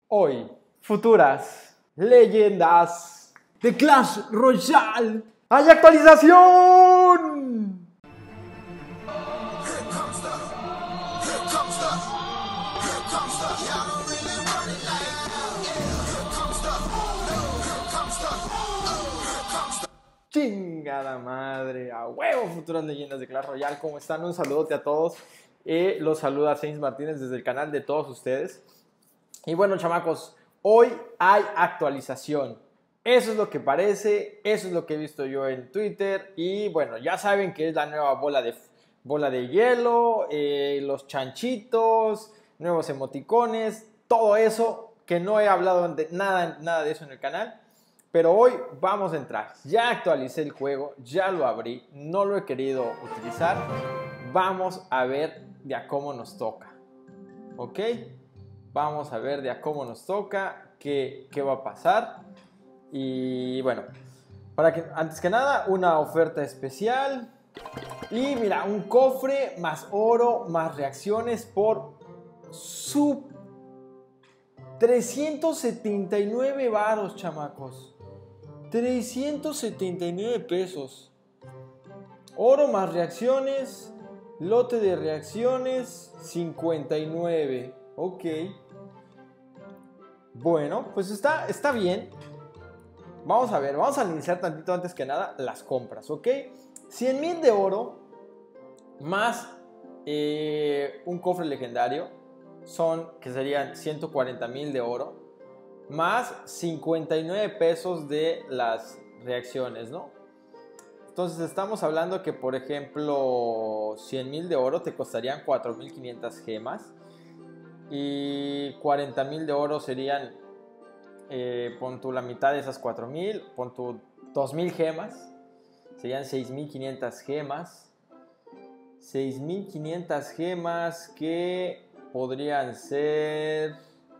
Hoy, futuras leyendas de Clash Royale. ¡Hay actualización! Chingada madre, a huevo, futuras leyendas de Clash Royale. ¿Cómo están? Un saludote a todos. Los saluda Sainz Martínez desde el canal de todos ustedes. Y bueno, chamacos, hoy hay actualización. Eso es lo que parece, eso es lo que he visto yo en Twitter. Y bueno, ya saben que es la nueva bola de hielo, los chanchitos, nuevos emoticones, todo eso que no he hablado de nada de eso en el canal. Pero hoy vamos a entrar. Ya actualicé el juego, ya lo abrí, no lo he querido utilizar. Vamos a ver de a cómo nos toca. ¿Ok? Vamos a ver de a cómo nos toca, qué va a pasar. Y bueno, antes que nada, una oferta especial. Y mira, un cofre más oro más reacciones por 379 varos, chamacos. 379 pesos. Oro más reacciones. Lote de reacciones 59. Ok. Bueno, pues está bien. Vamos a ver, vamos a iniciar tantito antes que nada las compras, ¿ok? 100,000 de oro más un cofre legendario que serían 140,000 de oro más 59 pesos de las reacciones, ¿no? Entonces estamos hablando que, por ejemplo, 100,000 de oro te costarían 4,500 gemas. Y 40,000 de oro serían, pon tú la mitad de esas 4,000, pon tú 2,000 gemas. Serían 6,500 gemas. 6,500 gemas que podrían ser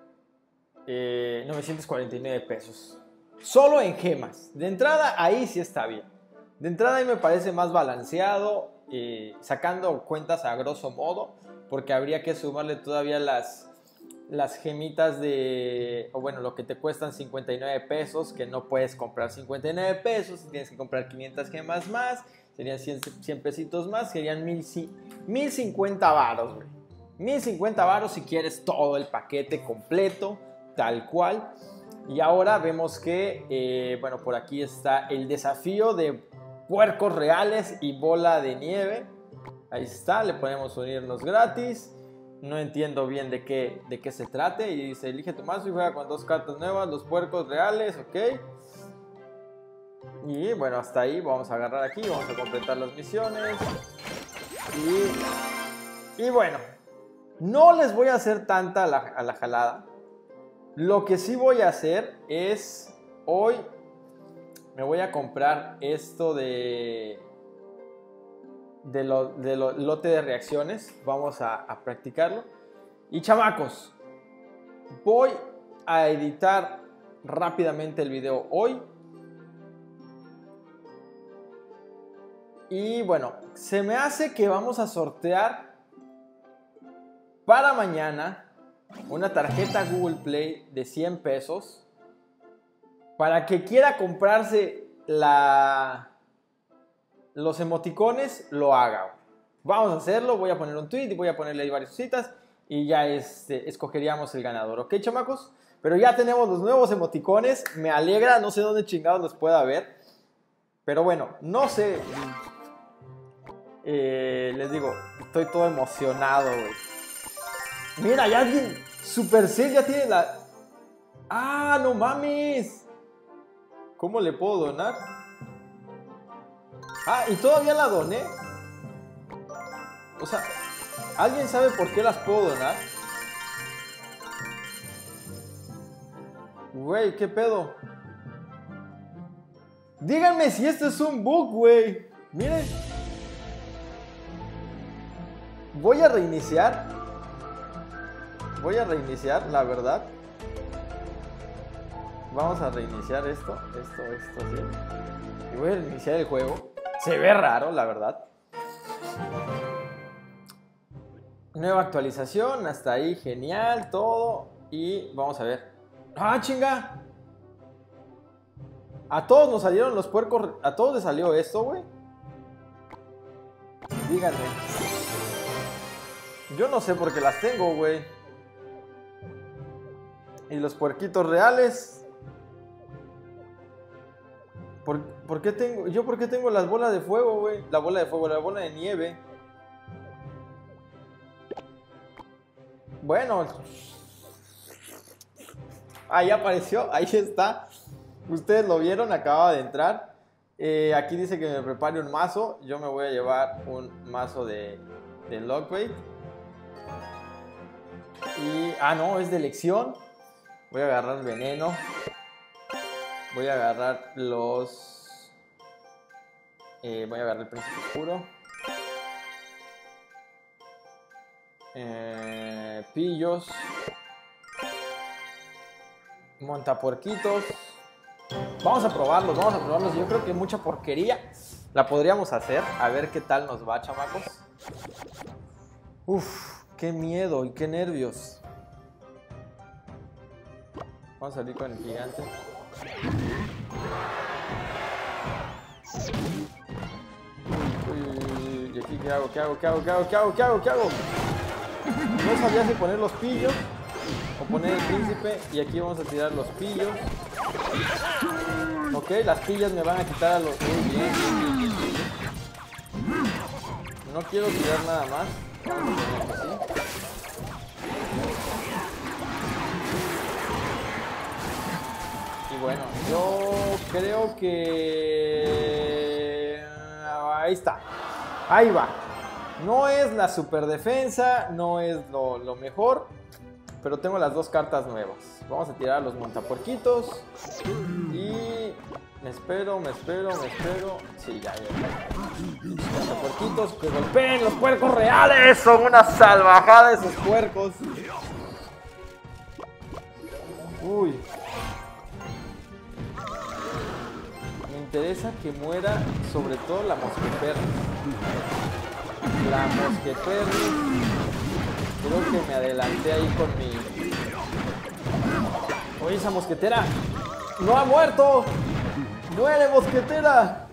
949 pesos. Solo en gemas. De entrada ahí sí está bien. De entrada ahí me parece más balanceado, sacando cuentas a grosso modo, porque habría que sumarle todavía las gemitas lo que te cuestan 59 pesos, que no puedes comprar 59 pesos, tienes que comprar 500 gemas más, serían 100 pesitos más, serían 1050 varos, güey. 1050 varos si quieres todo el paquete completo, tal cual. Y ahora vemos que, por aquí está el desafío de puercos reales y bola de nieve. Ahí está, le podemos unirnos gratis. No entiendo bien de qué se trate. Y dice, elige tu mazo y juega con 2 cartas nuevas, los puercos reales, ok. Y bueno, hasta ahí vamos a agarrar aquí, vamos a completar las misiones. Y bueno, no les voy a hacer tanta a la jalada. Lo que sí voy a hacer es, hoy me voy a comprar esto de lote de reacciones. Vamos a practicarlo. Y chamacos, voy a editar rápidamente el video hoy. Y bueno, se me hace que vamos a sortear para mañana una tarjeta Google Play de 100 pesos. Para que quiera comprarse los emoticones, lo haga. Vamos a hacerlo, voy a poner un tweet y voy a ponerle ahí varias citas y ya escogeríamos el ganador, ¿ok, chamacos? Pero ya tenemos los nuevos emoticones, me alegra, no sé dónde chingados los pueda ver, pero bueno, no sé, les digo, estoy todo emocionado, güey. Mira, ya alguien, Supercell ya tiene la... ¡Ah, no mames! ¿Cómo le puedo donar? Ah, y todavía la doné. O sea, ¿alguien sabe por qué las puedo donar? Güey, ¿qué pedo? Díganme si esto es un bug, güey. Miren. Voy a reiniciar, la verdad. Vamos a reiniciar esto, sí. Y voy a reiniciar el juego. Se ve raro, la verdad. Nueva actualización, hasta ahí, genial, todo. Y vamos a ver. ¡Ah, chinga! A todos nos salieron los puercos. A todos les salió esto, güey. Díganme. Yo no sé por qué las tengo, güey. Y los puerquitos reales. ¿Por qué tengo? ¿Yo por qué tengo las bolas de fuego, güey? La bola de fuego, la bola de nieve. Bueno. Ahí apareció, ahí está. Ustedes lo vieron, acaba de entrar. Aquí dice que me prepare un mazo. Yo me voy a llevar un mazo de Lockbait. Y... ah, no, es de elección. Voy a agarrar veneno. Voy a agarrar los... voy a agarrar el príncipe oscuro. Pillos. Montapuerquitos. Vamos a probarlos, vamos a probarlos. Yo creo que mucha porquería la podríamos hacer. A ver qué tal nos va, chamacos. Uf, qué miedo y qué nervios. Vamos a salir con el gigante. Uy, ¿y aquí qué hago? ¿Qué hago? ¿Qué hago? ¿Qué hago? ¿Qué hago? ¿Qué hago? ¿Qué hago? No sabía si poner los pillos o poner el príncipe. Y aquí vamos a tirar los pillos. Ok, las pillas me van a quitar a los... muy bien, bien, bien, bien. No quiero tirar nada más. Vamos a poner así. Y bueno, yo creo que... ahí está. Ahí va. No es la super defensa, no es lo mejor, pero tengo las dos cartas nuevas. Vamos a tirar a los montapuerquitos. Y me espero. Sí, ya. Los montapuerquitos que golpeen los puercos reales. Son una salvajada esos puercos. Uy. Me interesa que muera sobre todo la mosqueperra. La mosqueperra. Creo que me adelanté ahí con mi... Oye, esa mosquetera no ha muerto. ¡Muere, mosquetera!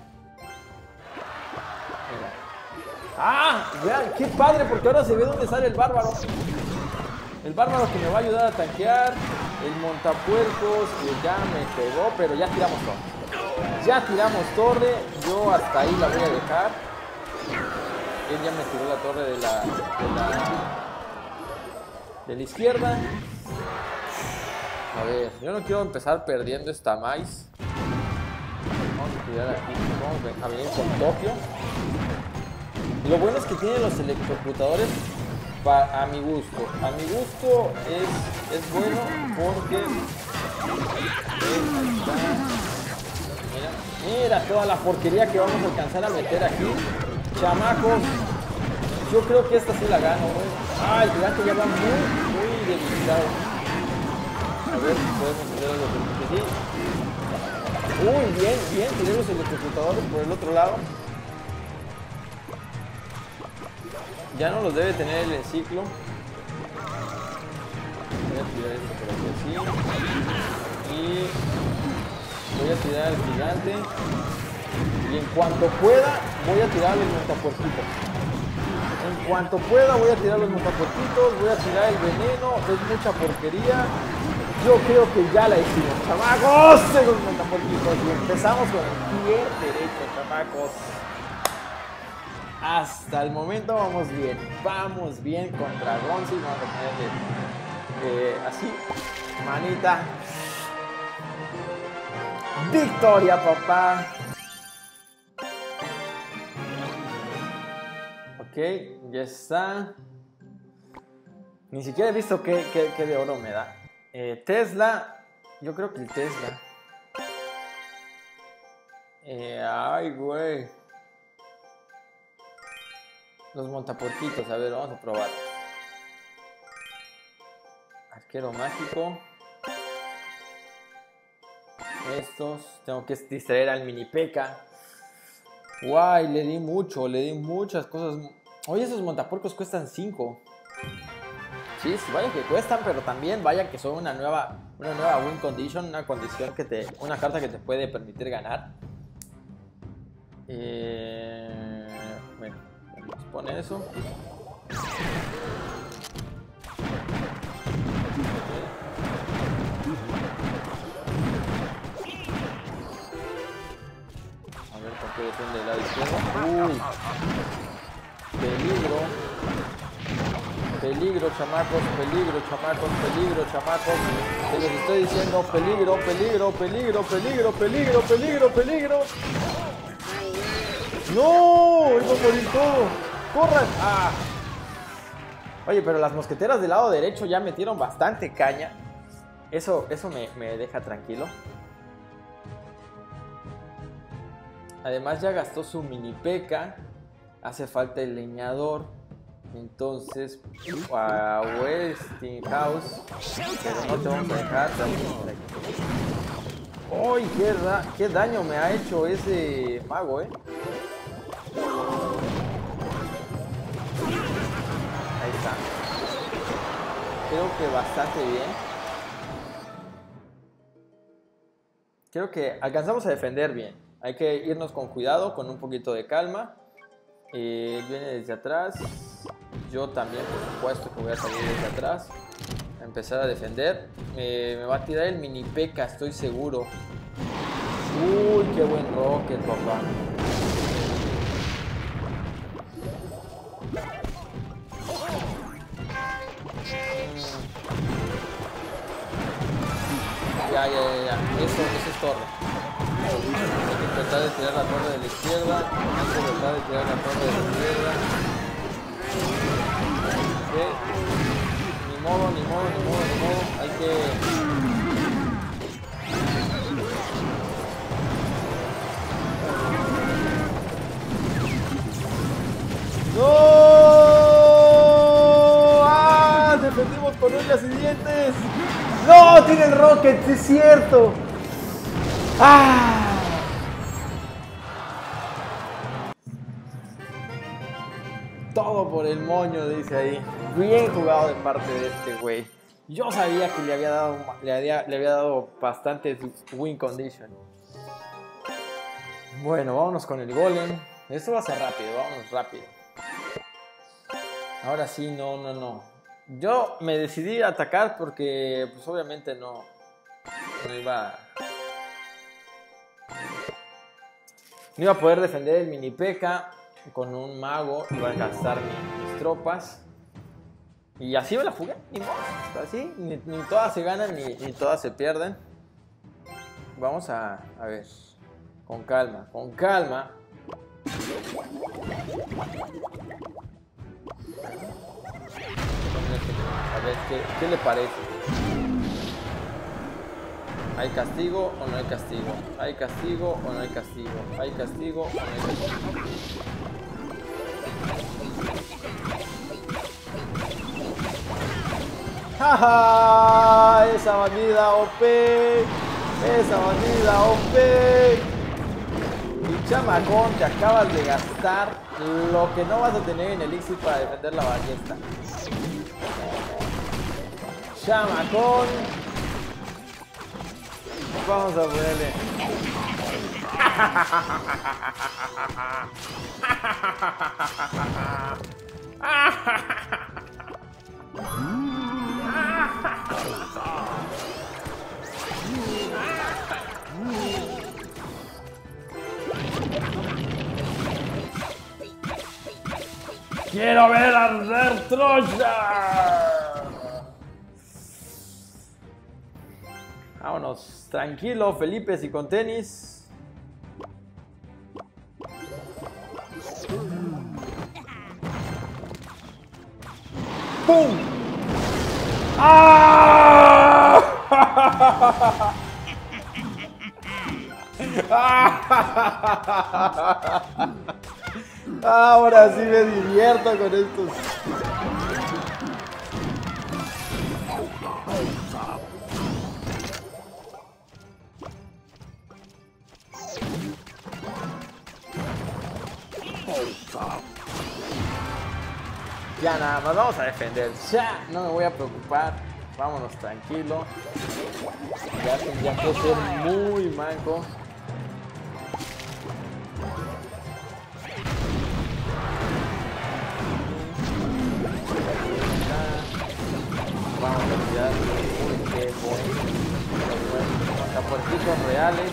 ¡Ah! Vean, qué padre, porque ahora se ve dónde sale el bárbaro. El bárbaro que me va a ayudar a tanquear. El montapuercos que ya me pegó, pero ya tiramos torre. Ya tiramos torre. Yo hasta ahí la voy a dejar. Él ya me tiró la torre de la izquierda. A ver, yo no quiero empezar perdiendo esta maíz. Vamos a tirar aquí. Vamos a venir con Tokio. Lo bueno es que tiene los electrocutadores a mi gusto. A mi gusto es bueno porque... Mira toda la porquería que vamos a alcanzar a meter aquí. Chamacos, yo creo que esta sí la gano, güey. Ah, el gigante ya va muy debilitado. A ver si podemos hacer algo que sí. Uy, bien, tiré los electrocutadores por el otro lado. Ya no los debe tener el ciclo. Voy a tirar esto por aquí así. Y voy a tirar al gigante. Y en cuanto pueda, voy a tirar los montapuerquitos. En cuanto pueda, voy a tirar los montapuerquitos. Voy a tirar el veneno. Es mucha porquería. Yo creo que ya la hicimos, chamacos. Los montapuerquitos. Y empezamos con el pie derecho, chamacos. Hasta el momento vamos bien. Vamos bien contra Gonzi. Vamos a ponerle así. Manita. Victoria, papá. Ok, ya está. Ni siquiera he visto qué de oro me da. Tesla. Yo creo que el Tesla. Ay, güey. Los montapuerquitos. A ver, vamos a probar. Arquero mágico. Estos. Tengo que distraer al mini P.E.K.K.A. Guay, le di muchas cosas. Oye, esos montapuercos cuestan 5. Sí, vaya que cuestan, pero también vaya que son una nueva win condition, una condición una carta que te puede permitir ganar. Bueno, nos pone eso. A ver con qué depende del lado izquierdo. Peligro. Peligro, chamacos, peligro, chamacos, peligro, chamacos. Te les estoy diciendo peligro, peligro, peligro, peligro, peligro, peligro, peligro. ¡No! ¡Iba a morir todo! ¡Corran! ¡Ah! Oye, pero las mosqueteras del lado derecho ya metieron bastante caña. Eso me deja tranquilo. Además ya gastó su mini P.E.K.K.A. Hace falta el leñador. Entonces, a Westinghouse. Pero no te vamos a dejar. ¡Uy! ¡Qué daño me ha hecho ese mago, Ahí está. Creo que bastante bien. Creo que alcanzamos a defender bien. Hay que irnos con cuidado, con un poquito de calma. Él viene desde atrás. Yo también, por supuesto, que voy a salir desde atrás. A empezar a defender. Me va a tirar el mini P.E.K.K.A, estoy seguro. Uy, qué buen rocket, papá. Ya. Eso es torre. Hay que tratar de tirar la torre de la izquierda. Hay que tratar de tirar la torre de la izquierda. Okay. Ni modo. Hay que... ¡No! ¡Ah! Defendimos con uñas y dientes. ¡No! ¡Tiene el rocket! ¡Sí es cierto! ¡Ah! Todo por el moño, dice ahí. Bien jugado de parte de este güey. Yo sabía que le había dado bastante win condition. Bueno, vámonos con el golem. Esto va a ser rápido, vámonos rápido. Ahora sí, no. Yo me decidí a atacar porque, pues obviamente no iba a poder defender el mini P.E.K.K.A. con un mago. Iba a gastar mis tropas. Y así me la jugué, ni modo. Así, ni todas se ganan ni todas se pierden. Vamos a ver. Con calma. A ver, ¿qué le parece? ¿Hay castigo o no hay castigo? ¿Hay castigo o no hay castigo? ¿Hay castigo o no hay castigo? ¡Ja! Esa bandida OP. Y chamacón, te acabas de gastar lo que no vas a tener en elixir para defender la ballesta. Chamacón. Vamos a ponerle. ¡Quiero ver arder Troya! Vámonos, tranquilo, Felipe, y con tenis. ¡Pum! ¡Ah! Ahora sí me divierto con estos. Ya nada más, vamos a defender. Ya, no me voy a preocupar. Vámonos tranquilo. Ya tendría que ser muy manco. Vamos a tirar porque los montapuerquitos reales.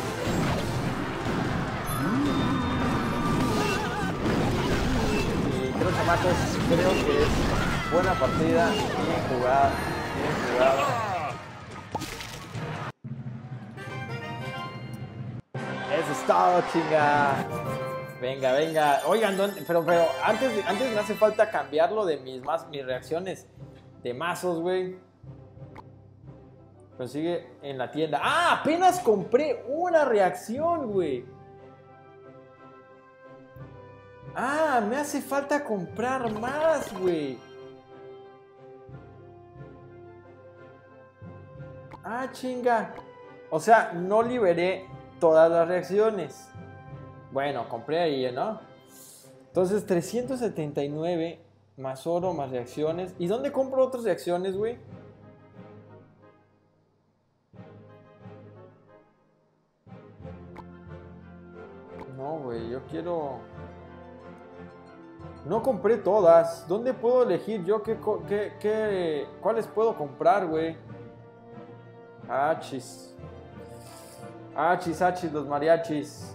Y creo, chamacos, creo que es buena partida, bien jugada, bien jugada. Eso es todo, chinga. Venga, venga. Oigan, pero antes me hace falta cambiarlo de mis reacciones de mazos, güey. Pero sigue en la tienda. ¡Ah! Apenas compré una reacción, güey. ¡Ah! Me hace falta comprar más, güey. ¡Ah, chinga! O sea, no liberé todas las reacciones. Bueno, compré ahí, ¿no? Entonces, 379 más oro, más reacciones. ¿Y dónde compro otras reacciones, güey? No, güey, yo quiero... No compré todas. ¿Dónde puedo elegir yo cuáles puedo comprar, güey? Achis. Achis, achis, los mariachis.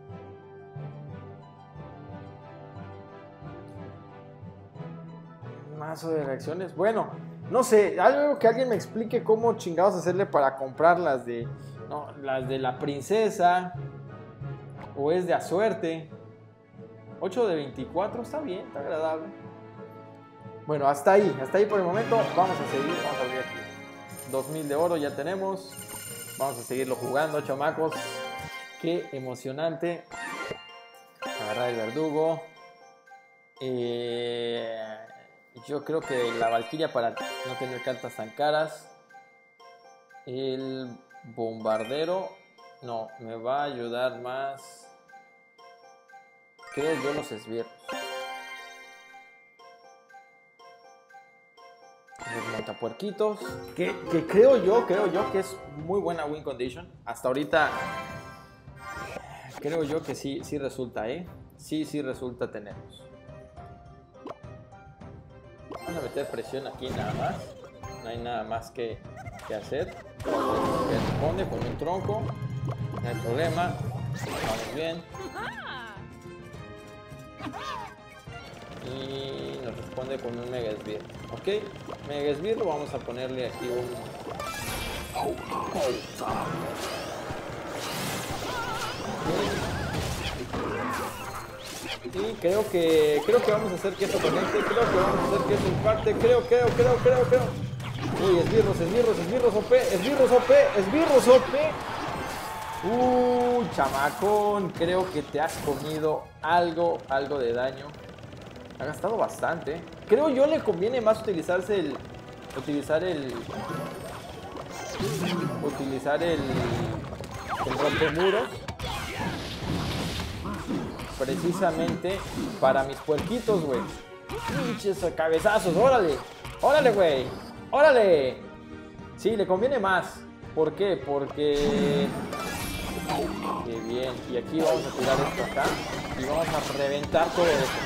Mazo de reacciones. Bueno, no sé, algo que alguien me explique cómo chingados hacerle para comprar las de... No, las de la princesa. O es de a suerte. 8 de 24, está bien, está agradable. Bueno, hasta ahí por el momento. Vamos a seguir, vamos a abrir aquí 2000 de oro, ya tenemos. Vamos a seguirlo jugando, chamacos. Qué emocionante. Agarrar el verdugo. Yo creo que la Valquiria para no tener cartas tan caras. El bombardero. No, me va a ayudar más. Creo yo los esbirros. Los montapuerquitos. Que creo yo que es muy buena win condition. Hasta ahorita creo yo que sí resulta, ¿eh? Sí resulta tenerlos. Vamos a meter presión aquí nada más. No hay nada más que hacer. Responde con un tronco. No hay problema. Vamos bien. Y nos responde con un mega esbirro. Ok, mega esbirro. Vamos a ponerle aquí un... Y creo que vamos a hacer que esto conecte. Creo que vamos a hacer que esto impacte. Creo. Uy, esbirros OP. Esbirros OP. Chamacón. Creo que te has comido algo de daño. Ha gastado bastante. Creo yo le conviene más utilizar el rompemuros. Precisamente para mis puerquitos, güey. Pinches cabezazos, órale. Órale, güey. Órale. Sí, le conviene más. ¿Por qué? Porque... Qué bien. Y aquí vamos a tirar esto acá. Y vamos a reventar todo esto.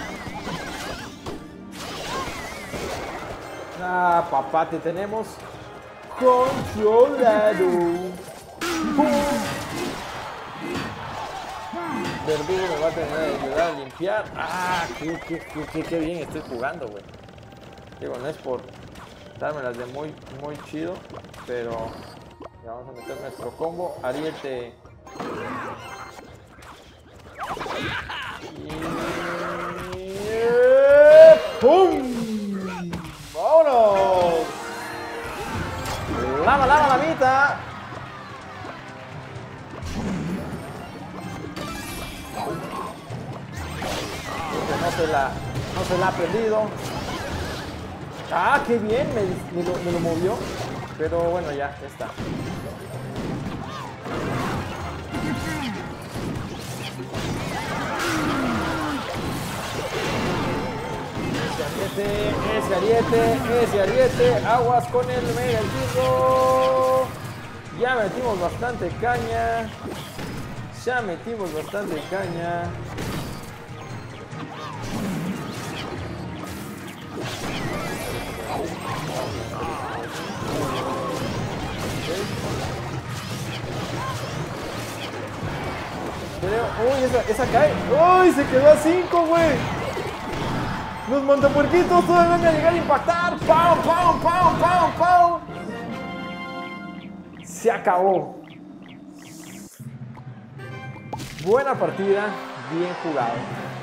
Ah, papá, te tenemos controlado. Verdugo me va a tener que ayudar a limpiar. Ah, qué bien estoy jugando, güey. Digo, no es por dármelas de muy chido, pero ya vamos a meter nuestro combo. Ariete. Y... ¡pum! ¡Vámonos! ¡Lava la mitad! No se la ha perdido. Ah, qué bien, me lo movió. Pero bueno, ya está. Ese ese ariete, aguas con el mega esbirro. Ya metimos bastante caña. Creo, esa cae. ¡Uy! Se quedó a 5, güey. Los montapuerquitos todavía van a llegar a impactar. ¡Pau, pau, pau, pau, pau! Se acabó. Buena partida, bien jugado.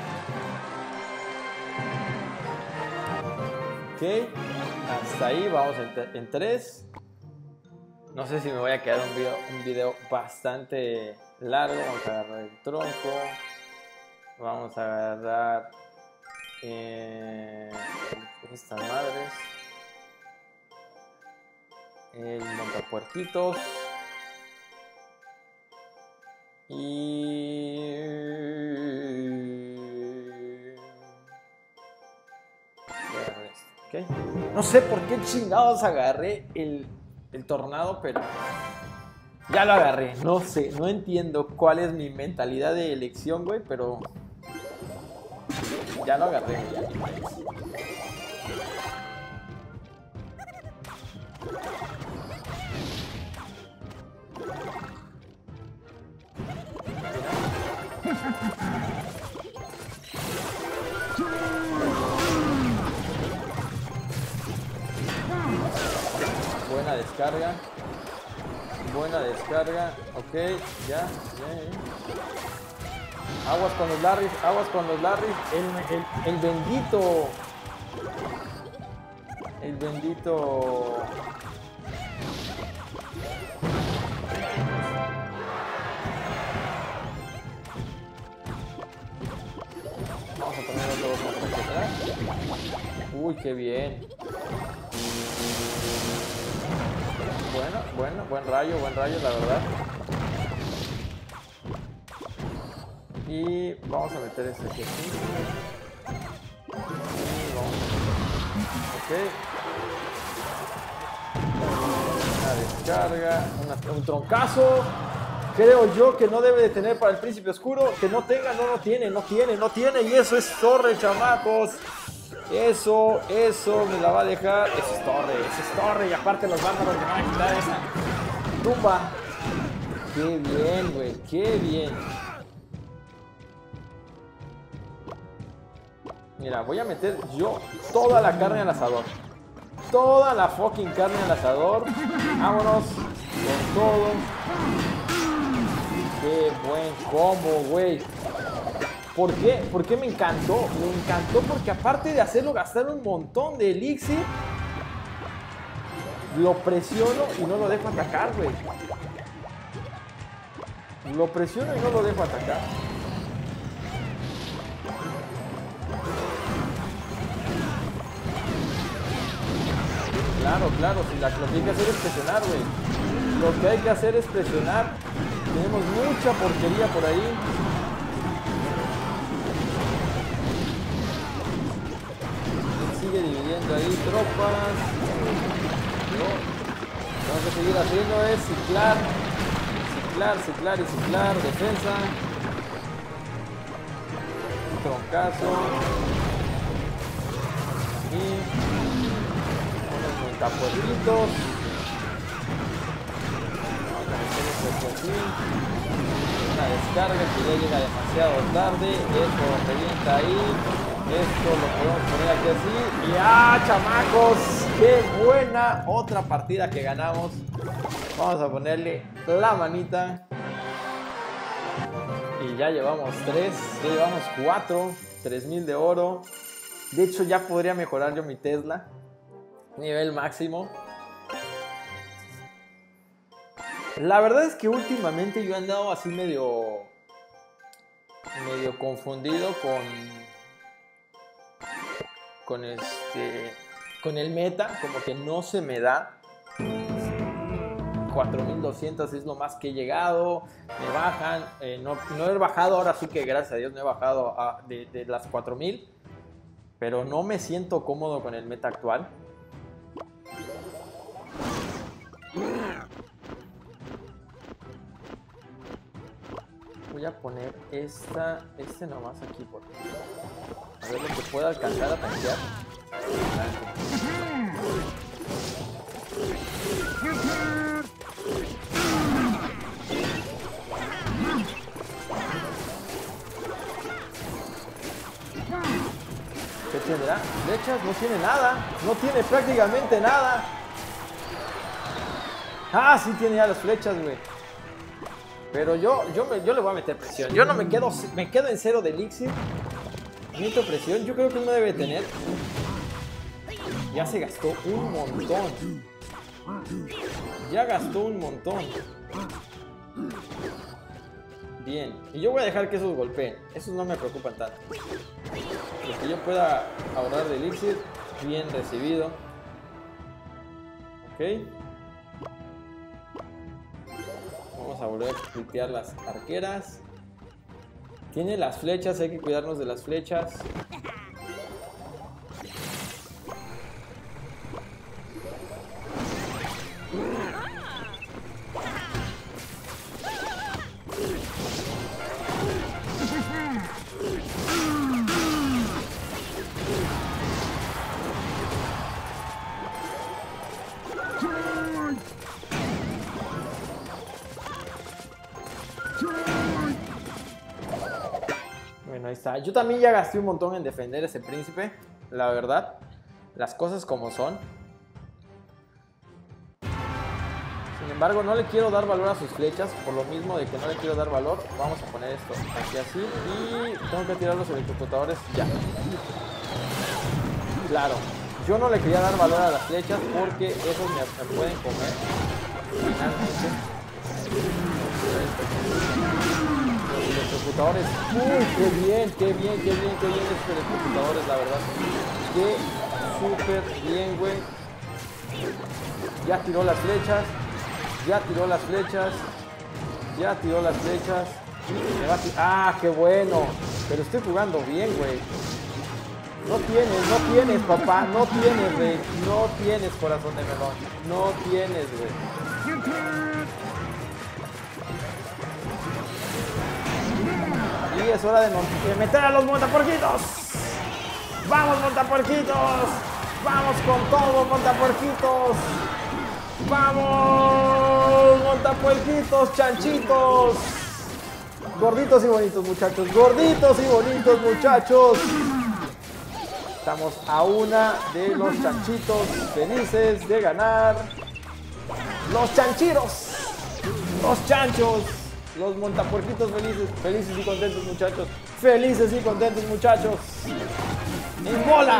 Ok, hasta ahí vamos en 3. No sé si me voy a quedar un video bastante largo. Vamos a agarrar el tronco. Vamos a agarrar estas madres. El montapuerquitos. Y ¿okay? No sé por qué chingados agarré el tornado, pero ya lo agarré. No sé, no entiendo cuál es mi mentalidad de elección, güey, pero ya lo agarré. Ya. Buena descarga, ok, ya. Aguas con los Larrys, el bendito. Vamos a poner otro botón atrás. Uy, qué bien. Bueno, buen rayo, la verdad. Y vamos a meter este aquí. Ok. Una descarga, un troncazo. Creo yo que no debe de tener para el príncipe oscuro. Que no tenga, no tiene. Y eso es torre, chamacos. Eso me la va a dejar. Eso es torre. Y aparte los bárbaros me van a quitar esa tumba. Qué bien, güey. Qué bien. Mira, voy a meter yo toda la carne al asador. Toda la fucking carne al asador. Vámonos con todo. Qué buen combo, güey. ¿Por qué? ¿Por qué me encantó? Me encantó porque aparte de hacerlo gastar un montón de elixir, lo presiono y no lo dejo atacar, güey. Lo presiono y no lo dejo atacar. Claro, si lo que hay que hacer es presionar, güey. Lo que hay que hacer es presionar. Tenemos mucha porquería por ahí. Sigue dividiendo ahí tropas. Lo que vamos a seguir haciendo es ciclar, defensa. Un troncazo. Y unos montapuerquitos. Una descarga que ya llega demasiado tarde. Esto revienta ahí. Esto lo podemos poner aquí así. Y ¡ah, chamacos! ¡Qué buena! Otra partida que ganamos. Vamos a ponerle la manita. Y ya llevamos 3. Ya llevamos 4. 3000 de oro. De hecho, ya podría mejorar yo mi Tesla. Nivel máximo. La verdad es que últimamente yo he andado así medio confundido con el meta, como que no se me da. 4200 es lo más que he llegado. Me bajan, no he bajado, ahora sí que gracias a Dios no he bajado de las 4000. pero no me siento cómodo con el meta actual. Voy a poner este nomás aquí por a ver lo que pueda alcanzar a tanquear. ¿Qué tendrá? Flechas, no tiene nada. No tiene prácticamente nada. Ah, sí tiene ya las flechas, güey. Pero yo le voy a meter presión. Yo no me quedo en 0 de elixir. Meto presión. Yo creo que él no debe tener. Ya se gastó un montón. Ya gastó un montón. Bien. Y yo voy a dejar que esos golpeen. Esos no me preocupan tanto. Lo que yo pueda ahorrar de elixir, bien recibido. Ok. Vamos a volver a clipear las arqueras. Tiene las flechas, hay que cuidarnos de las flechas. Bueno, ahí está. Yo también ya gasté un montón en defender ese príncipe, la verdad. Las cosas como son. Sin embargo, no le quiero dar valor a sus flechas. Por lo mismo de que no le quiero dar valor, vamos a poner esto aquí así. Y tengo que tirar los electrocutadores ya. Claro, yo no le quería dar valor a las flechas porque esos me pueden comer. Finalmente. Los electrocutadores. Uy, qué bien esos electrocutadores, la verdad. Qué súper bien, güey. Ya tiró las flechas. Ya tiró las flechas. Ya tiró las flechas. Me va a ¡ah, qué bueno! Pero estoy jugando bien, güey. No tienes, papá. No tienes, güey. No tienes, corazón de melón. No tienes, güey. Y es hora de meter a los montapuerquitos. ¡Vamos, montapuerquitos! ¡Vamos con todo, montapuerquitos! ¡Vamos, montapuerquitos, chanchitos! Gorditos y bonitos, muchachos. Gorditos y bonitos, muchachos. Estamos a una de los chanchitos felices de ganar. Los chanchiros. Los chanchos. Los montapuerquitos felices y contentos, muchachos. Felices y contentos, muchachos. ¡En bola!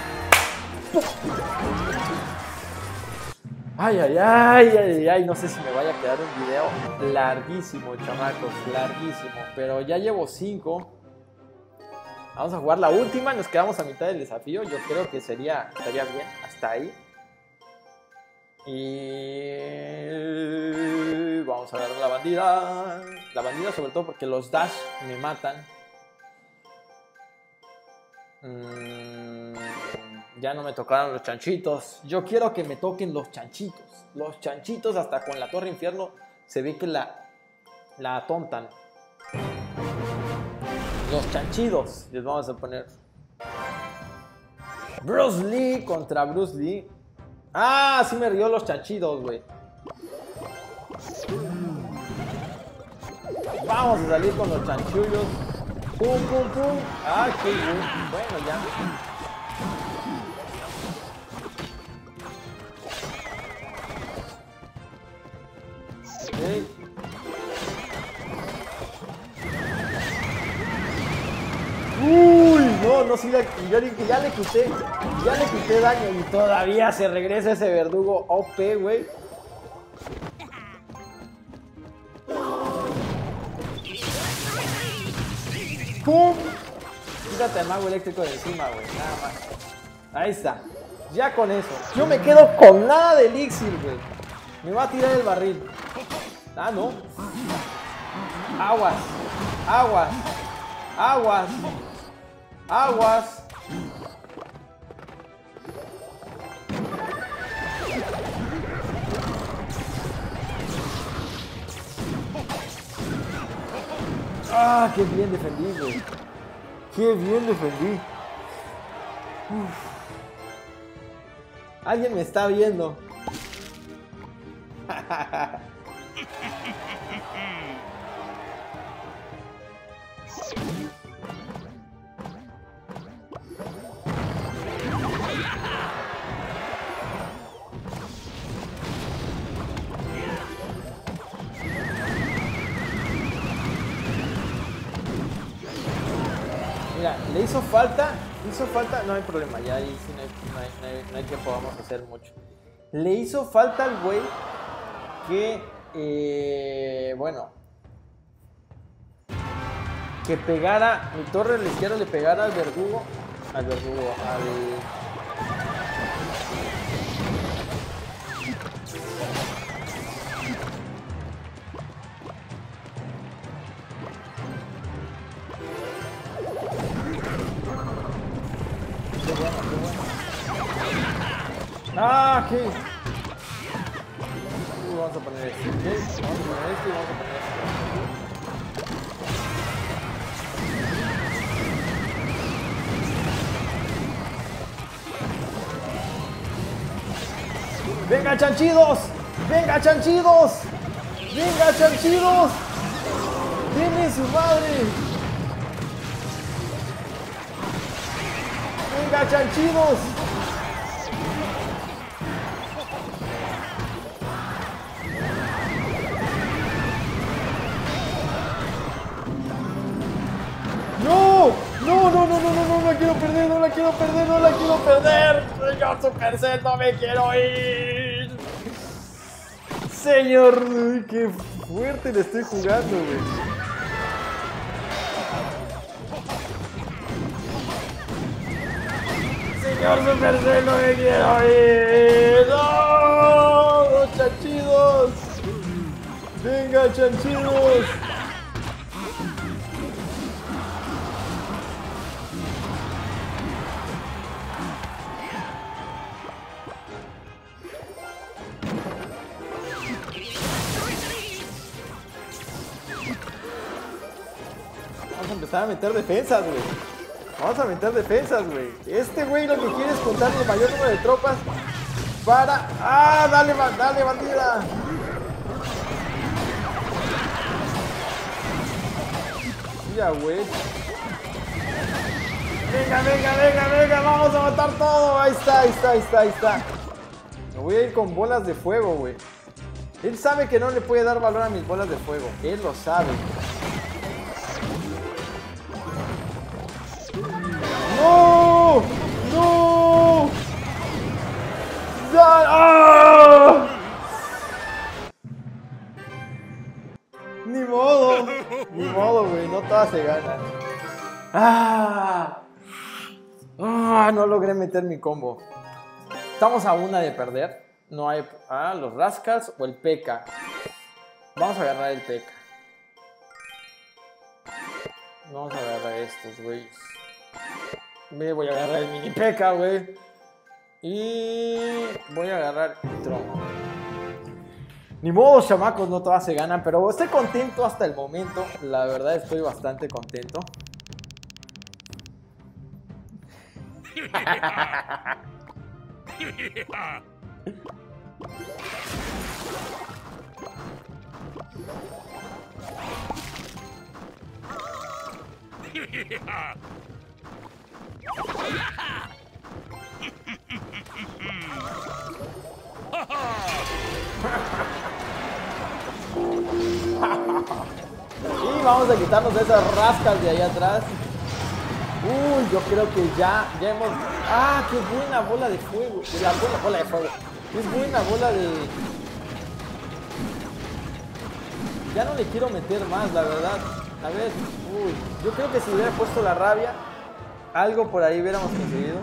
Ay, no sé si me vaya a quedar un video larguísimo, chamacos, larguísimo. Pero ya llevo 5. Vamos a jugar la última, nos quedamos a mitad del desafío. Yo creo que estaría bien, hasta ahí. Y vamos a agarrar la bandida. La bandida sobre todo porque los dash me matan. Ya no me tocaron los chanchitos. Yo quiero que me toquen los chanchitos. Los chanchitos hasta con la Torre Infierno se ve que la atontan. Los chanchitos les vamos a poner. Bruce Lee contra Bruce Lee. Ah, sí me rió los chanchitos, güey. Vamos a salir con los chanchullos. Pum, pum, pum. Ah, qué bien. Bueno, ya. Okay. Uy, no, sí, yo ya le quité daño y todavía se regresa ese verdugo OP, güey. ¡Pum! Quítate el mago eléctrico de encima, güey, nada más. Ahí está, ya con eso. Yo me quedo con nada de elixir, güey. Me va a tirar el barril. Ah, no. Aguas. ¡Ah! ¡Qué bien defendí, güey! ¡Qué bien defendí! Uf. Alguien me está viendo. Mira, le hizo falta, no hay problema, ya ahí sí no hay que podamos hacer mucho. Le hizo falta al güey que, bueno, que pegara, mi torre a la izquierda le pegara al verdugo, al... Qué bueno, qué bueno. ¡Ah, qué! Vamos a poner esto, ¿ok? Vamos a poner esto y vamos a poner esto. ¡Venga, chanchidos! ¡Venga, chanchidos! ¡Venga, chanchidos! ¡Viene su madre! ¡Venga, chanchidos! ¡No! ¡No, no, no, no, no, no! ¡No la quiero perder! ¡No la quiero perder! ¡No la quiero perder! ¡Señor Supercell, no me quiero ir! ¡Señor! ¡Qué fuerte le estoy jugando, güey! ¡Señor Supercell, no me quiero ir! ¡No! ¡Los chanchidos! ¡Venga, chanchidos! Vamos a empezar a meter defensas, güey. Vamos a meter defensas, güey. Este güey lo que quiere es contar el mayor número de tropas para... ¡Ah! ¡Dale, dale, bandida! Ya, güey. Venga, venga, venga, venga. Vamos a matar todo. Ahí está, ahí está, ahí está, ahí está. Me voy a ir con bolas de fuego, güey. Él sabe que no le puede dar valor a mis bolas de fuego. Él lo sabe. ¡No! ¡No! ¡Ya! ¡Ah! Ni modo, güey, no todas se ganan. ¡Ah! ¡Ah! No logré meter mi combo. Estamos a una de perder. No hay... Ah, los Rascals o el P.E.K.K.A. Vamos a agarrar el P.E.K.K.A. Vamos a agarrar estos, güey. Me voy a agarrar el mini P.E.K.K.A, güey. Y voy a agarrar el trono. Ni modo, chamacos, no todas se ganan, pero estoy contento hasta el momento. La verdad estoy bastante contento. Y vamos a quitarnos esas rascas de ahí atrás. Uy, yo creo que ya hemos... ¡Ah, qué buena bola de fuego! La bola de fuego. Es buena bola de... Ya no le quiero meter más, la verdad. A ver, uy, yo creo que si hubiera puesto la rabia, algo por ahí hubiéramos conseguido.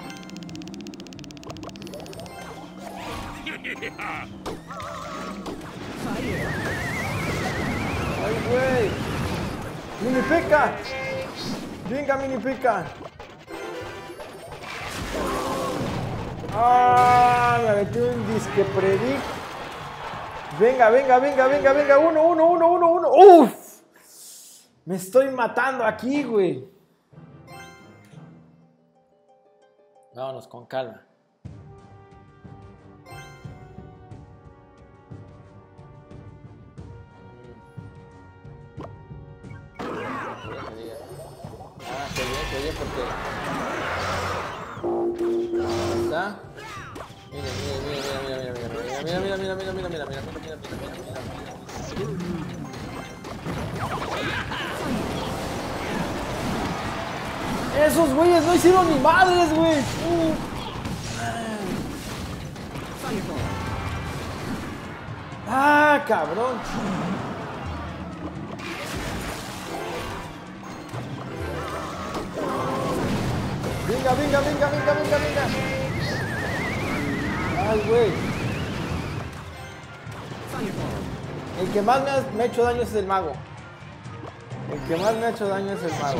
¡Ay, güey! ¡Mini P.E.K.K.A! ¡Venga, Mini P.E.K.K.A! ¡Ah! Me metí un disque predict. Venga, venga, venga, venga, venga. Uno. ¡Uf! Me estoy matando aquí, güey. Vámonos con calma. Qué bien, porque... Ahí está. Mira. Esos güeyes no hicieron ni madres, güey. Ah, cabrón. Venga. Ay, güey. El que más me ha hecho daño es el mago. El que más me ha hecho daño es el mago.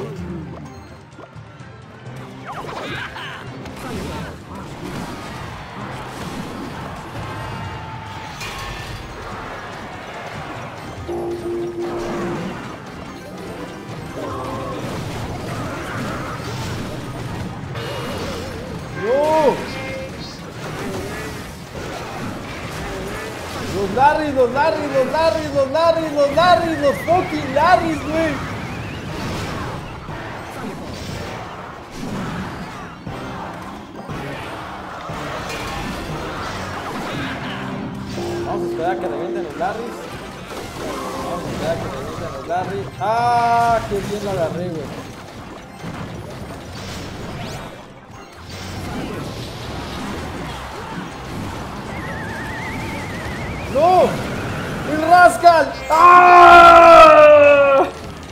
Los fucking Larrys, güey. Vamos a esperar a que revienten los Larrys. Ah, qué bien la agarré, güey. ¡No! ¡El Rascal! ¡Ah!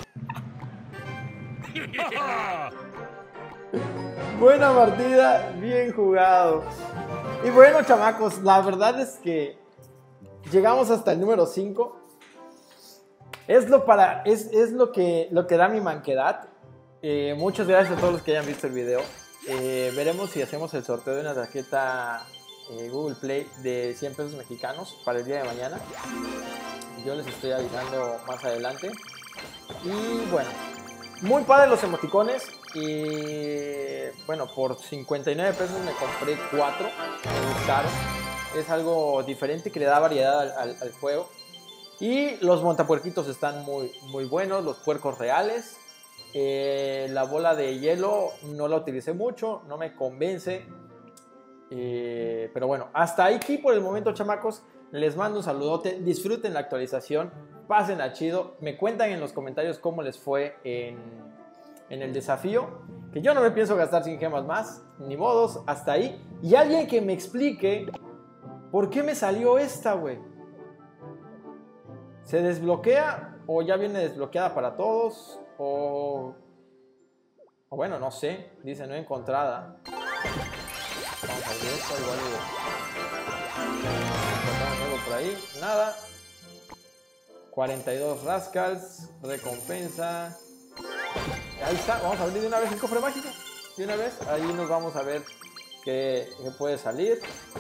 Buena partida, bien jugado. Y bueno, chamacos, la verdad es que llegamos hasta el número 5. Es lo que da mi manquedad. Muchas gracias a todos los que hayan visto el video. Veremos si hacemos el sorteo de una tarjeta Google Play de 100 pesos mexicanos para el día de mañana. Yo les estoy avisando más adelante. Y bueno, muy padre los emoticones. Y bueno, por 59 pesos me compré 4. Me gustaron. Es algo diferente que le da variedad al juego. Y los montapuerquitos están muy buenos. Los puercos reales. La bola de hielo no la utilicé mucho, no me convence. Pero bueno, hasta aquí por el momento, chamacos. Les mando un saludote, disfruten la actualización, pasen a chido, me cuentan en los comentarios cómo les fue en el desafío, que yo no me pienso gastar 100 gemas más, ni modos, hasta ahí. Y alguien que me explique por qué me salió esta, güey. ¿Se desbloquea o ya viene desbloqueada para todos? O bueno, no sé, dice no encontrada. Vamos a ver esto, igual encontramos algo por ahí, nada. 42 Rascals, recompensa. Ahí está, vamos a abrir de una vez el cofre mágico. De una vez, ahí nos vamos a ver qué puede salir.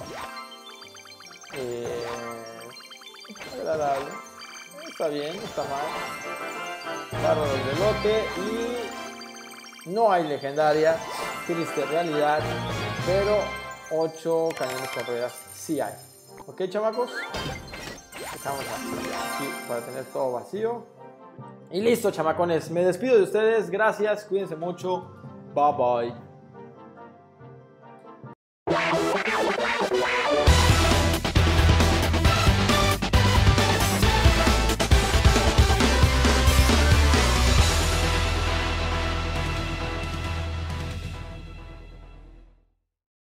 Agradable. Está bien, no está mal. Barro del velote y no hay legendaria. Triste realidad, pero 8 cañones con ruedas sí hay. Ok, chamacos, dejamos aquí para tener todo vacío y listo, chamacones. Me despido de ustedes, gracias, cuídense mucho, bye bye.